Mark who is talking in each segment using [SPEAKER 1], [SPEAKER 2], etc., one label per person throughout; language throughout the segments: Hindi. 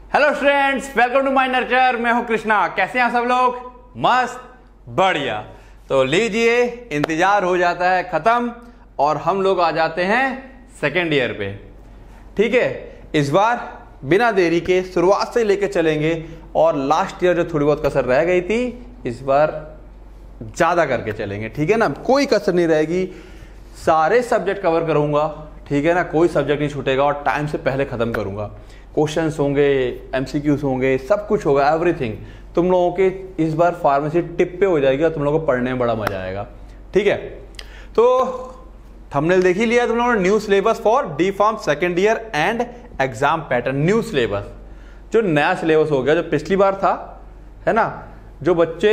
[SPEAKER 1] Hello students, welcome to my nurture. मैं हूं कृष्णा। कैसे हैं सब लोग? मस्त, बढ़िया। तो लीजिए, इंतजार हो जाता है खत्म और हम लोग आ जाते हैं सेकेंड ईयर पे। ठीक है, इस बार बिना देरी के शुरुआत से लेके चलेंगे और लास्ट ईयर जो थोड़ी बहुत कसर रह गई थी इस बार ज्यादा करके चलेंगे। ठीक है ना, कोई कसर नहीं रहेगी, सारे सब्जेक्ट कवर करूंगा। ठीक है ना, कोई सब्जेक्ट नहीं छूटेगा और टाइम से पहले खत्म करूंगा। क्वेश्चंस होंगे, एमसीक्यूज होंगे, सब कुछ होगा, एवरीथिंग। तुम लोगों के इस बार फार्मेसी टिप पे हो जाएगी और तुम लोगों को पढ़ने में बड़ा मजा आएगा। ठीक है, तो थंबनेल देख ही लिया तुम लोगों ने। New syllabus for D pharm second year end exam pattern. New syllabus, जो नया सिलेबस हो गया, जो पिछली बार था, है ना, जो बच्चे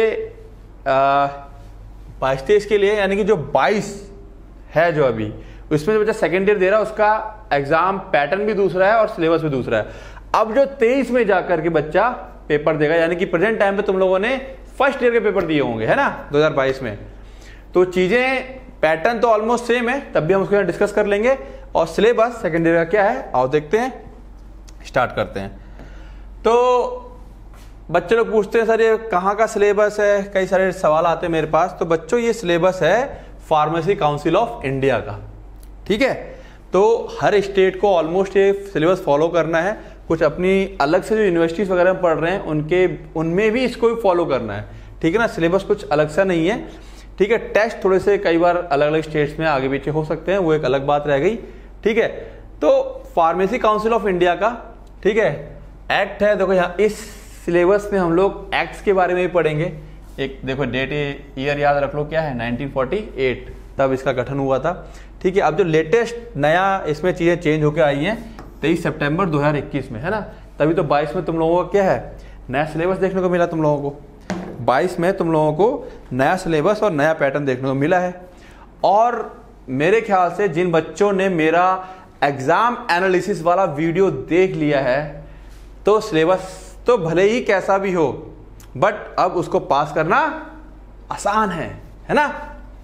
[SPEAKER 1] 22-23 के लिए, यानी कि जो 22 है जो अभी, उसमें जो बच्चा सेकेंड ईयर दे रहा है उसका एग्जाम पैटर्न भी दूसरा है और सिलेबस भी दूसरा है। अब जो 23 में जाकर के बच्चा पेपर देगा, यानी कि प्रेजेंट टाइम पे तुम लोगों ने फर्स्ट ईयर के पेपर दिए होंगे, है ना, 2022 में, तो चीजें पैटर्न तो ऑलमोस्ट सेम है, तब भी हम उसको डिस्कस कर लेंगे। और सिलेबस सेकेंड ईयर का क्या है, आओ देखते हैं, स्टार्ट करते हैं। तो बच्चे लोग पूछते हैं सर ये कहाँ का सिलेबस है, कई सारे सवाल आते हैं मेरे पास। तो बच्चों ये सिलेबस है फार्मेसी काउंसिल ऑफ इंडिया का। ठीक है, तो हर स्टेट को ऑलमोस्ट ये सिलेबस फॉलो करना है। कुछ अपनी अलग से जो यूनिवर्सिटीज वगैरह में पढ़ रहे हैं उनमें भी इसको भी फॉलो करना है। ठीक है ना, सिलेबस कुछ अलग सा नहीं है। ठीक है, टेस्ट थोड़े से कई बार अलग अलग स्टेट्स में आगे पीछे हो सकते हैं, वो एक अलग बात रह गई। ठीक है, तो फार्मेसी काउंसिल ऑफ इंडिया का, ठीक है, एक्ट है। देखो यहाँ इस सिलेबस में हम लोग एक्ट्स के बारे में भी पढ़ेंगे। एक देखो डेट ईयर याद रख लो, क्या है, 1948, तब इसका गठन हुआ था। ठीक है, अब जो लेटेस्ट नया इसमें चीजें चेंज होकर आई हैं 23 सितंबर 2021 में, है ना। तभी तो 22 में तुम लोगों का क्या है, नया सिलेबस देखने को मिला। तुम लोगों को 22 में तुम लोगों को नया सिलेबस और नया पैटर्न देखने को मिला है। और मेरे ख्याल से जिन बच्चों ने मेरा एग्जाम एनालिसिस वाला वीडियो देख लिया है, तो सिलेबस तो भले ही कैसा भी हो, बट अब उसको पास करना आसान है ना।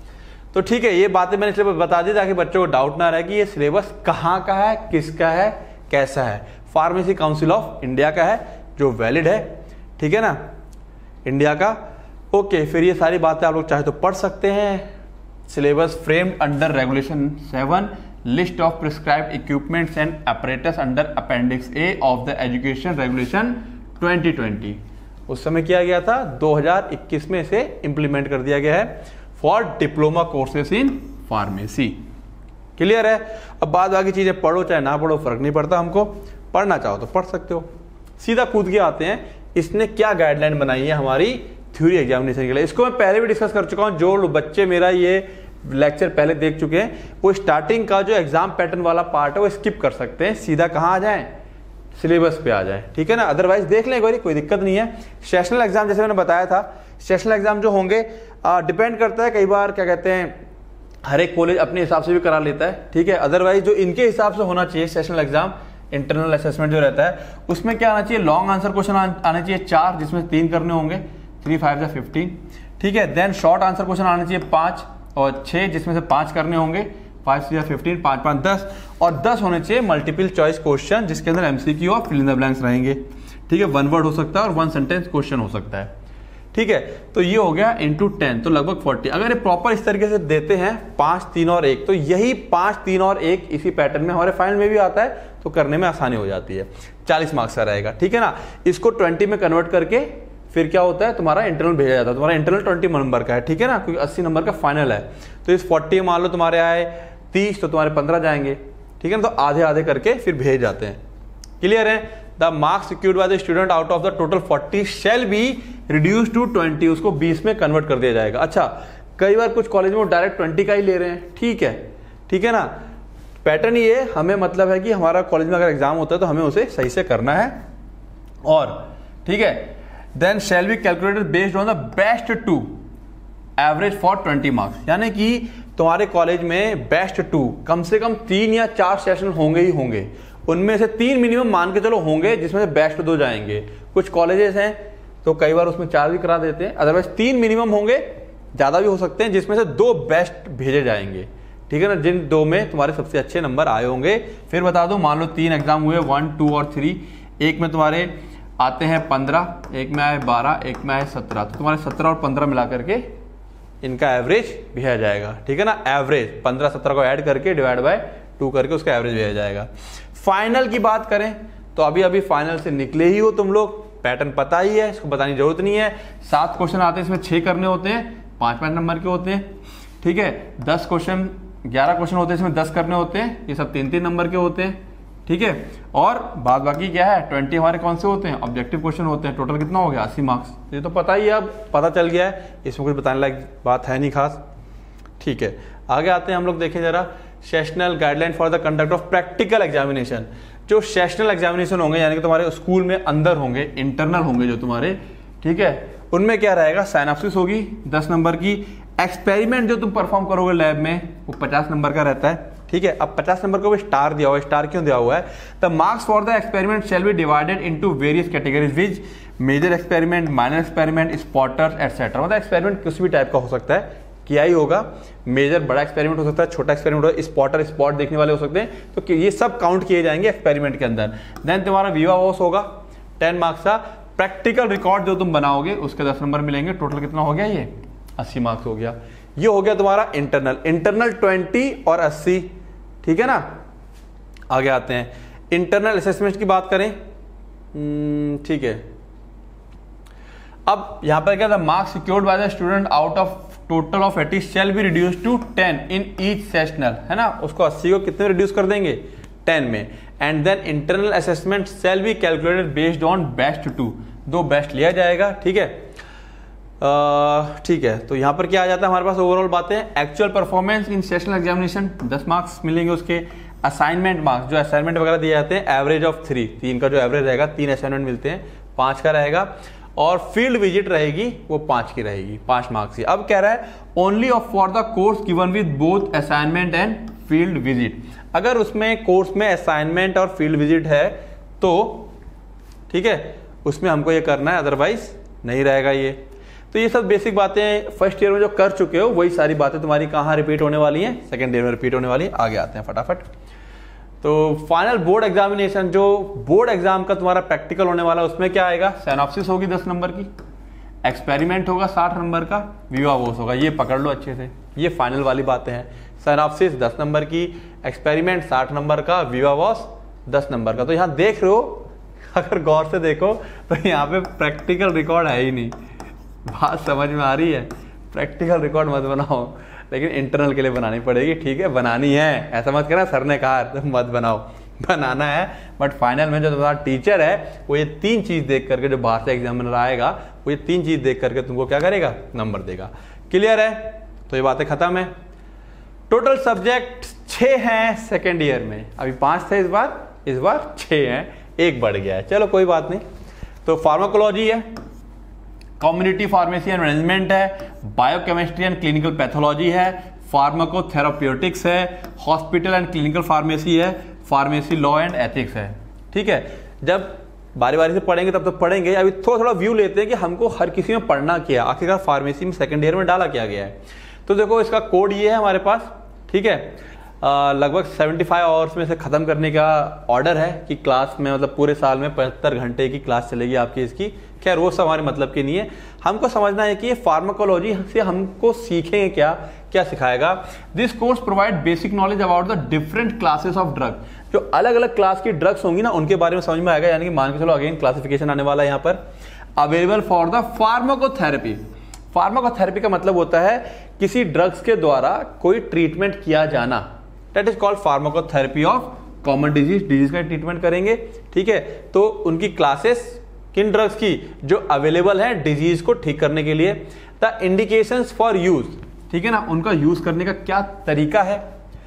[SPEAKER 1] तो ठीक है, ये बातें मैंने इसलिए बता दी ताकि बच्चों को डाउट ना रहे कि ये सिलेबस कहाँ का है, किसका है, कैसा है। फार्मेसी काउंसिल ऑफ इंडिया का है, जो वैलिड है। ठीक है ना, इंडिया का। ओके, फिर ये सारी बातें आप लोग चाहे तो पढ़ सकते हैं। Syllabus framed under regulation 7, list of prescribed equipments and apparatus under appendix A of the education regulation 2020। उस समय किया गया था, 2021 में इसे इंप्लीमेंट कर दिया गया है for diploma courses in pharmacy. Clear है? अब बाद बाकी चीजें पढ़ो चाहे ना पढ़ो फर्क नहीं पड़ता, हमको पढ़ना चाहो तो पढ़ सकते हो। सीधा कूद के आते हैं, इसने क्या गाइडलाइन बनाई है हमारी थ्योरी एग्जामिनेशन के लिए। इसको मैं पहले भी डिस्कस कर चुका हूं। जो बच्चे मेरा ये लेक्चर पहले देख चुके हैं वो स्टार्टिंग का जो एग्जाम पैटर्न वाला पार्ट है वो स्किप कर सकते हैं, सीधा कहां आ जाएं, सिलेबस पे आ जाए। ठीक है ना, अदरवाइज देख लें एक बार, कोई दिक्कत नहीं है। सेशनल एग्जाम जैसे मैंने बताया था, सेशनल एग्जाम जो होंगे डिपेंड करता है, कई बार क्या कहते हैं, हर एक कॉलेज अपने हिसाब से भी करा लेता है। ठीक है, अदरवाइज जो इनके हिसाब से होना चाहिए सेशनल एग्जाम, इंटरनल असेसमेंट जो रहता है, उसमें क्या आना चाहिए, लॉन्ग आंसर क्वेश्चन आने चाहिए 4, जिसमें 3 करने होंगे, 3 5 15। ठीक है, देन शॉर्ट आंसर क्वेश्चन आने चाहिए 5 और 6, जिसमें से 5 करने होंगे, 5 3 15, 5 5 10, और 10 होने चाहिए मल्टीपल चॉइस क्वेश्चन, जिसके अंदर एमसीक्यू और फिल इन द ब्लैंक्स रहेंगे। ठीक है, 1 वर्ड हो सकता है और 1 सेंटेंस क्वेश्चन हो सकता है। ठीक है, तो ये हो गया इंटू 10, तो लगभग 40। अगर ये प्रॉपर इस तरीके से देते हैं 5 3 और 1, तो यही 5 3 और 1 इसी पैटर्न में हमारे फाइनल में भी आता है, तो करने में आसानी हो जाती है। 40 मार्क्स का रहेगा। ठीक है ना, इसको 20 में कन्वर्ट करके फिर क्या होता है, तुम्हारा इंटरनल भेजा जाता है। तुम्हारा इंटरनल 20 नंबर का है। ठीक है ना, क्योंकि 80 नंबर का फाइनल है। तो इस 40 मान लो तुम्हारे आए 30, तो तुम्हारे 15 जाएंगे। ठीक है ना, तो आधे आधे करके फिर भेज जाते हैं। क्लियर है? The marks secured by the student out of the total 40 shall be reduce to 20, उसको 20 में कन्वर्ट कर दिया जाएगा। अच्छा, कई बार कुछ कॉलेज में वो डायरेक्ट 20 का ही ले रहे हैं। ठीक है ना, पैटर्न ये हमें मतलब है कि हमारा कॉलेज में अगर एग्जाम होता है तो हमें उसे सही से करना है। और ठीक है, then shall be calculated based on the best 2 average for 20 marks, यानी कि तुम्हारे कॉलेज में बेस्ट 2 कम से कम 3 या 4 सेशन होंगे ही होंगे। उनमें से 3 मिनिमम मान के चलो होंगे, जिसमें से बेस्ट 2 जाएंगे। कुछ कॉलेजेस हैं तो कई बार उसमें 4 भी करा देते हैं, अदरवाइज 3 मिनिमम होंगे, ज्यादा भी हो सकते हैं, जिसमें से 2 बेस्ट भेजे जाएंगे। ठीक है ना, जिन 2 में तुम्हारे सबसे अच्छे नंबर आए होंगे। फिर बता दो, मान लो 3 एग्जाम हुए, 1 2 और 3, एक में तुम्हारे आते हैं 15, एक में आए 12, एक में आए 17, तो तुम्हारे 17 और 15 मिला करके इनका एवरेज भी आ जाएगा, ठीक है ना। एवरेज 15-17 को ऐड करके डिवाइड बाय 2 करके उसका एवरेज भी आ जाएगा। फाइनल की बात करें तो अभी अभी फाइनल से निकले ही हो तुम लोग, पैटर्न पता ही है, इसको बताने की जरूरत नहीं है। 7 क्वेश्चन आते हैं, इसमें 6 करने होते हैं, 5-5 नंबर के होते हैं, ठीक है। 11 क्वेश्चन होते हैं, इसमें 10 करने होते हैं, ये सब 3-3 नंबर के होते हैं, ठीक है। और बाद बाकी क्या है, 20 हमारे कौन से होते हैं, ऑब्जेक्टिव क्वेश्चन होते हैं। टोटल कितना हो गया, 80 मार्क्स। ये तो पता ही है, अब पता चल गया है, इसमें कुछ बताने लायक बात है नहीं खास, ठीक है। आगे आते हैं हम लोग, देखें जरा sessional guideline for the conduct of practical examination. जो सेशनल एग्जामिनेशन होंगे यानी कि तुम्हारे स्कूल में अंदर होंगे, इंटरनल होंगे जो तुम्हारे, ठीक है, उनमें क्या रहेगा, साइनॉप्सिस होगी 10 नंबर की। एक्सपेरिमेंट जो तुम परफॉर्म करोगे लैब में वो 50 नंबर का रहता है, ठीक है। अब 50 नंबर को भी स्टार दिया हुआ है, स्टार क्यों दिया हुआ है, the marks for the experiment shall be divided into various categories which major experiment, minor experiment, spotters etcetera. मतलब एक्सपेरिमेंट किसी भी टाइप का हो सकता है, किया ही होगा। मेजर बड़ा एक्सपेरिमेंट हो सकता है, छोटा एक्सपेरिमेंट हो, स्पॉटर स्पॉट देखने वाले हो सकते हैं, तो ये सब काउंट किए जाएंगे एक्सपेरिमेंट के अंदर। देन तुम्हारा विवा वॉस होगा 10 मार्क्स का। प्रैक्टिकल रिकॉर्ड जो तुम बनाओगे उसके 10 नंबर मिलेंगे। टोटल कितना हो गया, ये 80 मार्क्स हो गया। ये हो गया तुम्हारा इंटरनल 20 और 80, ठीक है ना। आगे आते हैं, इंटरनल असेसमेंट की बात करें, ठीक है। अब यहां पर क्या था, marks secured by the student out of total of 80 shall be reduce to 10 in each sessional, है ना। उसको 80 को कितने रिड्यूस कर देंगे, 10 में। And then internal assessment shall be calculated based on best 2, 2 best लिया जाएगा, ठीक है। ठीक है, तो यहां पर क्या आ जाता है हमारे पास ओवरऑल बातें, actual performance in sessional examination 10 marks मिलेंगे उसके। असाइनमेंट मार्क्स, जो असाइनमेंट वगैरह दिए जाते हैं, एवरेज ऑफ 3 का जो एवरेज रहेगा, 3 असाइनमेंट मिलते हैं, 5 का रहेगा। और फील्ड विजिट रहेगी वो 5 की रहेगी, 5 मार्क्स की। अब कह रहा है only of for the course given with both assignment and field visit. अगर उसमें कोर्स में असाइनमेंट और फील्ड विजिट है तो ठीक है, उसमें हमको ये करना है, अदरवाइज नहीं रहेगा ये। तो ये सब बेसिक बातें फर्स्ट ईयर में जो कर चुके हो वही सारी बातें तुम्हारी कहाँ रिपीट होने वाली हैं, सेकेंड ईयर में रिपीट होने वाली है। आगे आते हैं फटाफट। तो फाइनल बोर्ड एग्जामिनेशन, जो बोर्ड एग्जाम का तुम्हारा प्रैक्टिकल होने वाला है, उसमें क्या आएगा, सिनॉप्सिस होगी 10 नंबर की, एक्सपेरिमेंट होगा 60 नंबर का, विवा वोस होगा। ये पकड़ लो अच्छे से, ये फाइनल वाली बातें हैं। सिनॉप्सिस 10 नंबर की, एक्सपेरिमेंट 60 नंबर का, विवा वोस 10 नंबर का। तो यहाँ देख रहे हो, अगर गौर से देखो तो यहाँ पे प्रैक्टिकल रिकॉर्ड है ही नहीं। बात समझ में आ रही है, प्रैक्टिकल रिकॉर्ड मत बनाओ, लेकिन इंटरनल के लिए बनानी पड़ेगी, ठीक है, बनानी है। ऐसा मत करना सर ने कहा तो मत बनाओ, बनाना है। बट फाइनल में जो तुम्हारा टीचर है वो ये 3 चीज देख करके, जो बाहर से एग्जामिनर आएगा वो ये 3 चीज देख करके तुमको क्या करेगा, नंबर देगा। क्लियर है? तो ये बातें खत्म है। टोटल सब्जेक्ट 6 हैं सेकेंड ईयर में, अभी 5 थे इस बार 6 हैं, 1 बढ़ गया है, चलो कोई बात नहीं। तो फार्माकोलॉजी है, कम्युनिटी फार्मेसी एंड मैनेजमेंट है, बायोकेमिस्ट्री एंड क्लिनिकल पैथोलॉजी है, फार्माकोथेराप्यूटिक्स है, हॉस्पिटल एंड क्लिनिकल फार्मेसी है, फार्मेसी लॉ एंड एथिक्स है। ठीक है, जब बारी बारी से पढ़ेंगे तब तो पढ़ेंगे, अभी थोड़ा थोड़ा व्यू लेते हैं कि हमको हर किसी में पढ़ना क्या, आखिरकार फार्मेसी में सेकेंड ईयर में डाला क्या गया है। तो देखो इसका कोड ये है हमारे पास, ठीक है, लगभग 75 आवर्स में से खत्म करने का ऑर्डर है कि क्लास में, मतलब पूरे साल में 75 घंटे की क्लास चलेगी आपकी इसकी। खैर वो सब हमारे मतलब की नहीं है, हमको समझना है कि ये फार्माकोलॉजी से हमको सीखेंगे क्या, क्या सिखाएगा। This course provide basic knowledge about the different classes of drug, जो अलग अलग क्लास की ड्रग्स होंगी ना उनके बारे में समझ में आएगा। यानी कि मान के चलो अगेन क्लासिफिकेशन आने वाला है यहाँ पर। Available for the pharmacotherapy, pharmacotherapy का मतलब होता है किसी ड्रग्स के द्वारा कोई ट्रीटमेंट किया जाना, that is called pharmacotherapy of common disease का ट्रीटमेंट करेंगे। ठीक है, तो उनकी क्लासेस किन ड्रग्स की जो अवेलेबल है डिजीज को ठीक करने के लिए, द इंडिकेशंस फॉर यूज, ठीक है ना, उनका यूज करने का क्या तरीका है,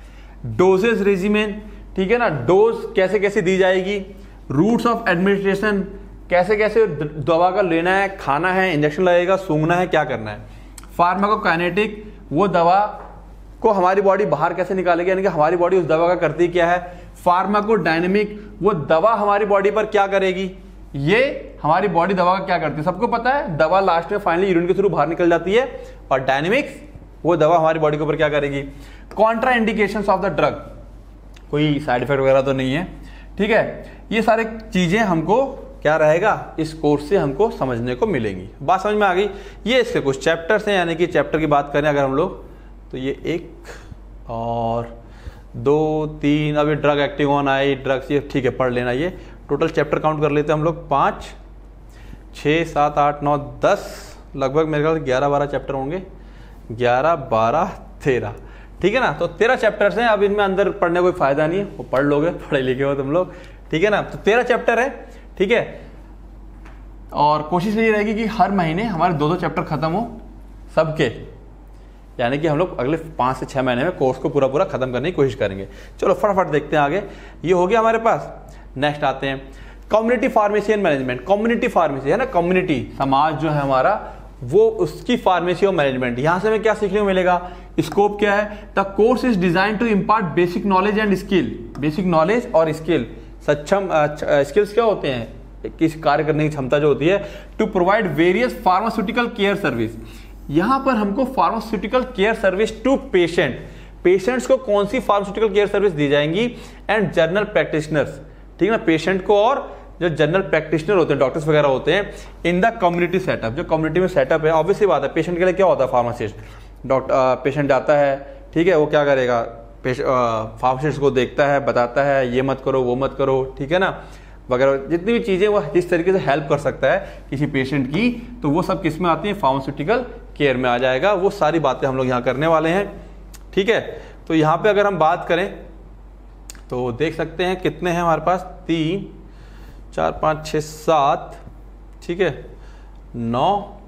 [SPEAKER 1] डोजेस रेजिमेन, ठीक है ना, डोज कैसे कैसे दी जाएगी, रूट्स ऑफ एडमिनिस्ट्रेशन, कैसे कैसे दवा का लेना है, खाना है, इंजेक्शन लगेगा, सूंघना है, क्या करना है, फार्माकोकाइनेटिक, वो दवा को हमारी बॉडी बाहर कैसे निकालेगी, यानी कि हमारी बॉडी उस दवा का करती क्या है, फार्माकोडायनेमिक, वो दवा हमारी बॉडी पर क्या करेगी, ये हमारी बॉडी दवा का क्या करती है, सबको पता है, दवा लास्ट में फाइनली यूरिन के थ्रू बाहर निकल जाती है, और डायनेमिक्स, वो दवा हमारी बॉडी के ऊपर क्या करेगी। Contraindications of the drug, कोई साइड इफेक्ट वगैरह तो नहीं है, ठीक है, ये सारे चीजें हमको क्या रहेगा इस कोर्स से हमको समझने को मिलेंगी। बात समझ में आ गई। ये इसके कुछ चैप्टर्स हैं, यानी कि चैप्टर की बात करें अगर हम लोग तो ये 1 और 2 3, अभी drug acting on eye, drugs, ये ठीक है पढ़ लेना। ये टोटल चैप्टर काउंट कर लेते हैं हम लोग 5 6 7 8 9 10, लगभग मेरे ख्याल 11-12 चैप्टर होंगे, 11 12 13, ठीक है ना। तो 13 चैप्टर्स हैं। अब इनमें अंदर पढ़ने कोई फायदा नहीं है, वो पढ़ लोगे, पढ़े लिखे हो तुम लोग, ठीक है ना। तो 13 चैप्टर है, ठीक है। और कोशिश यही रहेगी कि हर महीने हमारे 2-2 चैप्टर खत्म हो सबके, यानी कि हम लोग अगले 5 से 6 महीने में कोर्स को पूरा खत्म करने की कोशिश करेंगे। चलो फटाफट देखते हैं आगे। ये हो गया हमारे पास। नेक्स्ट आते हैं community pharmacy and management. Community pharmacy है ना, कम्युनिटी समाज जो है हमारा, वो उसकी फार्मेसी और मैनेजमेंट। यहां से हमें क्या सीखने को मिलेगा, स्कोप क्या है। The course is design to impart basic knowledge and skill. Basic knowledge और स्किल, सक्षम स्किल्स क्या होते हैं, किस कार्य करने की क्षमता जो होती है। To provide various pharmaceutical care service. यहां पर हमको pharmaceutical care service to patients को कौन सी फार्मास्यूटिकल केयर सर्विस दी जाएंगी, एंड जनरल प्रैक्टिशनर्स, ठीक है ना, पेशेंट को और जो जनरल प्रैक्टिशनर होते हैं, डॉक्टर्स वगैरह होते हैं, इन द कम्युनिटी सेटअप। जो कम्युनिटी में सेटअप है, ऑब्वियसली बात है, पेशेंट के लिए क्या होता है, फार्मासिस्ट, डॉक्टर, पेशेंट जाता है, ठीक है, वो क्या करेगा, फार्मासिस्ट को देखता है, बताता है ये मत करो वो मत करो, ठीक है ना, वगैरह जितनी भी चीजें वो जिस तरीके से हेल्प कर सकता है किसी पेशेंट की, तो वो सब किस में आती है, फार्मास्यूटिकल केयर में आ जाएगा। वो सारी बातें हम लोग यहाँ करने वाले हैं, ठीक है। तो यहाँ पे अगर हम बात करें तो देख सकते हैं कितने हैं हमारे पास, 3 4 5 6 7, ठीक है, 9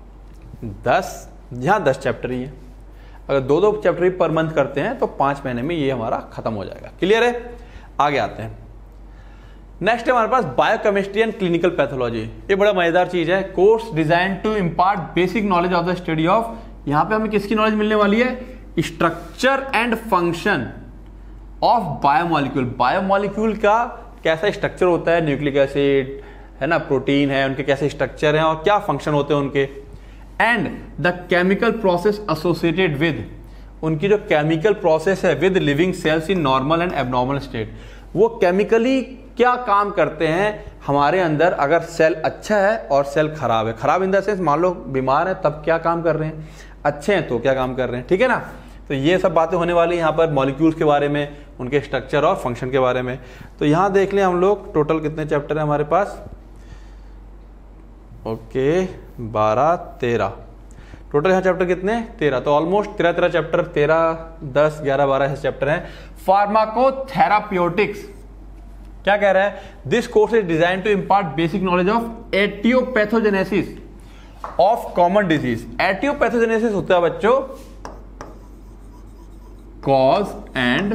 [SPEAKER 1] 10, यहाँ 10 चैप्टर ही है। अगर 2-2 चैप्टर ही पर मंथ करते हैं तो 5 महीने में ये हमारा खत्म हो जाएगा। क्लियर है। आगे आते हैं। नेक्स्ट है हमारे पास बायोकेमिस्ट्री एंड क्लिनिकल पैथोलॉजी। ये बड़ा मजेदार चीज है। Course design to impart basic knowledge of the study of, यहां पे हमें किसकी नॉलेज मिलने वाली है, structure and function of biomolecule. Biomolecule का कैसा स्ट्रक्चर होता है, न्यूक्लिक एसिड है ना, प्रोटीन है, उनके कैसे स्ट्रक्चर हैं और क्या फंक्शन होते हैं उनके, and the chemical process associated with, उनकी जो केमिकल प्रोसेस है with living cells in normal and abnormal state. वो केमिकली क्या काम करते हैं हमारे अंदर, अगर सेल अच्छा है और सेल खराब है, खराब इन द सेंस मान लो बीमार है तब क्या काम कर रहे हैं, अच्छे हैं तो क्या काम कर रहे हैं, ठीक है ना। तो ये सब बातें होने वाली यहाँ पर मॉलिक्यूल्स के बारे में, उनके स्ट्रक्चर और फंक्शन के बारे में। तो यहाँ देख लें हम लोग टोटल कितने चैप्टर है हमारे पास, ओके 12 13, टोटल यहाँ चैप्टर कितने 13, तो ऑलमोस्ट 13 चैप्टर, 13 10 11 12 ऐसे चैप्टर हैं। फार्माकोथेराप्यूटिक्स क्या कह रहा है, this course is design to impart basic knowledge of etiopathogenesis of common disease. Etiopathogenesis होता है बच्चों कॉज एंड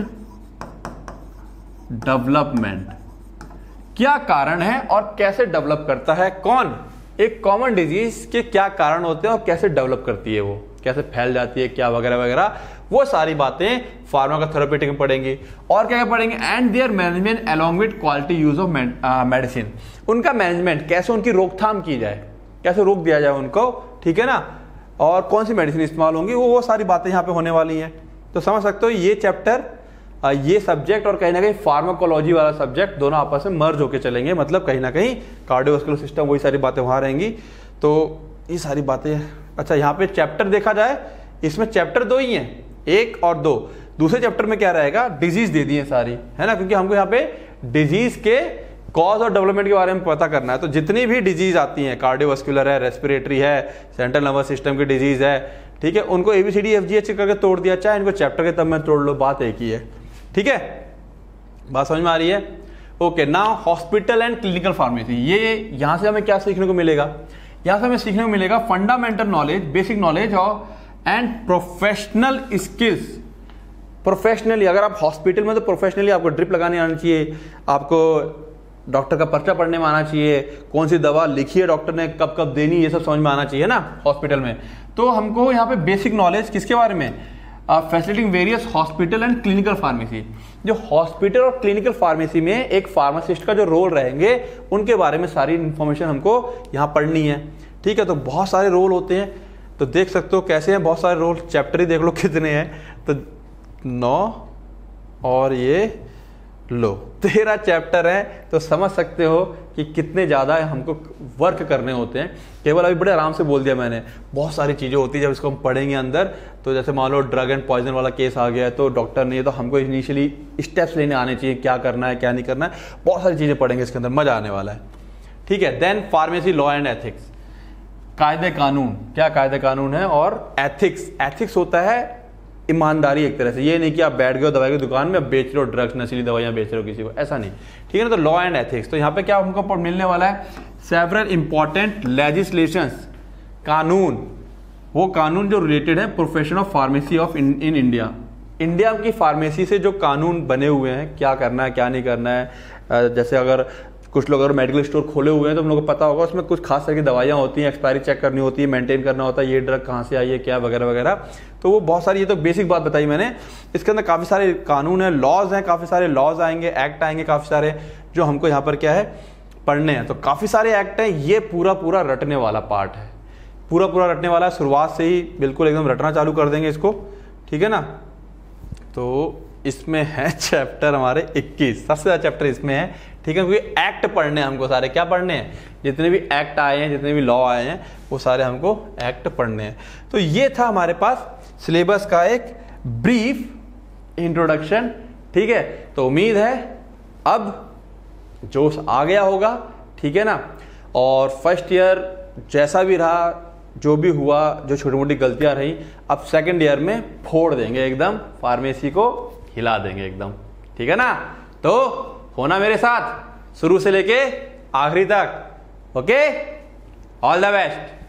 [SPEAKER 1] डेवलपमेंट, क्या कारण है और कैसे डेवलप करता है, कौन, एक कॉमन डिजीज के क्या कारण होते हैं और कैसे डेवलप करती है, वो कैसे फैल जाती है, क्या वगैरह वगैरह, वो सारी बातें फार्माकोथेरेप्यूटिक में पढ़ेंगे। और क्या पढ़ेंगे, and their management along with quality use of medicine, उनका मैनेजमेंट कैसे, उनकी रोकथाम की जाए, कैसे रोक दिया जाए उनको, ठीक है ना, और कौन सी मेडिसिन इस्तेमाल होंगी, वो सारी बातें यहाँ पे होने वाली हैं। तो समझ सकते हो ये चैप्टर, ये सब्जेक्ट और कहीं ना कहीं फार्माकोलॉजी वाला सब्जेक्ट दोनों आपस में मर्ज होकर चलेंगे, मतलब कहीं ना कहीं कार्डियोवास्कुलर सिस्टम, वही सारी बातें वहां रहेंगी। तो ये सारी बातें, अच्छा यहाँ पे चैप्टर देखा जाए, इसमें चैप्टर 2 ही हैं, 1 और 2। दूसरे चैप्टर में क्या रहेगा, डिजीज दे दी है सारी, है ना, क्योंकि हमको यहाँ पे डिजीज के कॉज और डेवलपमेंट के बारे में पता करना है। तो जितनी भी डिजीज आती हैं, कार्डियोवास्कुलर है, रेस्पिरेटरी है, सेंट्रल नर्वस सिस्टम की डिजीज है, ठीक है, उनको ABCDFGH करके तोड़ दिया, चाहे इनको चैप्टर के तब में तोड़ लो, बात एक ही है, ठीक है, बात समझ में आ रही है। Okay, now hospital and clinical pharmacy. ये यहां से हमें क्या सीखने को मिलेगा, यहां से हमें सीखने को मिलेगा फंडामेंटल नॉलेज, बेसिक नॉलेज और एंड प्रोफेशनल स्किल्स। प्रोफेशनली, अगर आप हॉस्पिटल में, तो प्रोफेशनली आपको ड्रिप लगाने आना चाहिए, आपको डॉक्टर का पर्चा पढ़ने में आना चाहिए, कौन सी दवा लिखी है डॉक्टर ने, कब कब देनी, ये सब समझ में आना चाहिए ना हॉस्पिटल में। तो हमको यहाँ पे बेसिक नॉलेज किसके बारे में, facilitating various hospital and clinical pharmacy. जो हॉस्पिटल और क्लिनिकल फार्मेसी में एक फार्मासिस्ट का जो रोल रहेंगे, उनके बारे में सारी इंफॉर्मेशन हमको यहाँ पढ़नी है, ठीक है। तो बहुत सारे रोल होते हैं, तो देख सकते हो कैसे हैं बहुत सारे रोल, चैप्टर ही देख लो कितने हैं, तो 9 और ये लो 13 चैप्टर हैं, तो समझ सकते हो कि कितने ज़्यादा हमको वर्क करने होते हैं। केवल अभी बड़े आराम से बोल दिया मैंने, बहुत सारी चीज़ें होती है जब इसको हम पढ़ेंगे अंदर। तो जैसे मान लो ड्रग एंड पॉइजन वाला केस आ गया है, तो डॉक्टर नहीं है तो हमको इनिशियली स्टेप्स लेने आने चाहिए, क्या करना है क्या नहीं करना है, बहुत सारी चीज़ें पढ़ेंगे इसके अंदर, मज़ा आने वाला है। ठीक है, then pharmacy law and ethics, कायदे कानून, क्या कायदे कानून है, और एथिक्स, एथिक्स होता है ईमानदारी एक तरह से। ये नहीं कि आप बैठ गए हो दवाई की दुकान में बेच रहे हो ड्रग्स, नशीली दवाइयां बेच रहे हो किसी को, ऐसा नहीं। ठीक है ना, तो लॉ एंड एथिक्स, तो यहाँ पे क्या हमको मिलने वाला है, सेवरल इंपॉर्टेंट लेजिस्लेशंस, कानून, वो कानून जो रिलेटेड है profession of pharmacy of in India, India की फार्मेसी से जो कानून बने हुए हैं, क्या करना है क्या नहीं करना है। जैसे अगर कुछ लोग अगर मेडिकल स्टोर खोले हुए हैं तो हम लोग को पता होगा उसमें कुछ खास तरह की दवाइयाँ होती हैं, एक्सपायरी चेक करनी होती है, मेंटेन करना होता है, ये ड्रग कहाँ से आई है क्या वगैरह वगैरह। तो वो बहुत सारी, ये तो बेसिक बात बताई मैंने। इसके अंदर काफ़ी सारे कानून हैं, लॉज हैं, काफ़ी सारे लॉज आएंगे, एक्ट आएंगे काफ़ी सारे, जो हमको यहाँ पर क्या है पढ़ने हैं। तो काफ़ी सारे एक्ट हैं, ये पूरा रटने वाला पार्ट है, पूरा रटने वाला है, शुरुआत से ही बिल्कुल एकदम रटना चालू कर देंगे इसको। ठीक है ना, तो इसमें है चैप्टर हमारे 21, सबसे ज़्यादा चैप्टर इसमें है। ठीक है, क्योंकि एक्ट पढ़ने हैं हमको सारे, क्या पढ़ने हैं, जितने भी एक्ट आए हैं, जितने भी लॉ आए हैं, वो सारे हमको एक्ट पढ़ने हैं। तो ये था हमारे पास सिलेबस का एक ब्रीफ इंट्रोडक्शन। ठीक है, तो उम्मीद है अब जोश आ गया होगा। ठीक है ना, और फर्स्ट ईयर जैसा भी रहा, जो भी हुआ, जो छोटी मोटी गलतियां रही, अब सेकंड ईयर में फोड़ देंगे एकदम, फार्मेसी को हिला देंगे एकदम। ठीक है ना, तो होना मेरे साथ शुरू से लेके आखिरी तक। Okay, all the best.